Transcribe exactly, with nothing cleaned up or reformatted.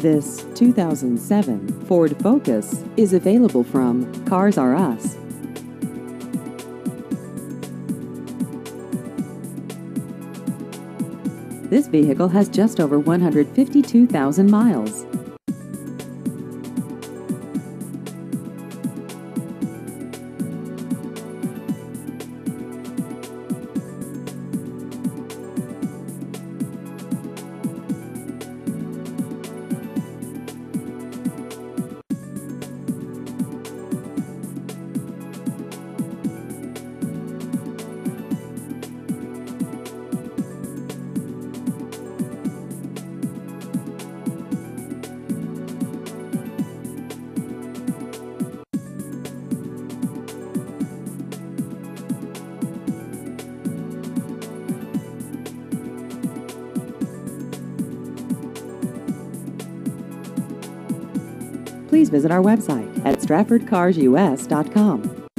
This two thousand seven Ford Focus is available from Cars R Us. This vehicle has just over one hundred fifty-two thousand miles. Please visit our website at Stratford Cars U S dot com.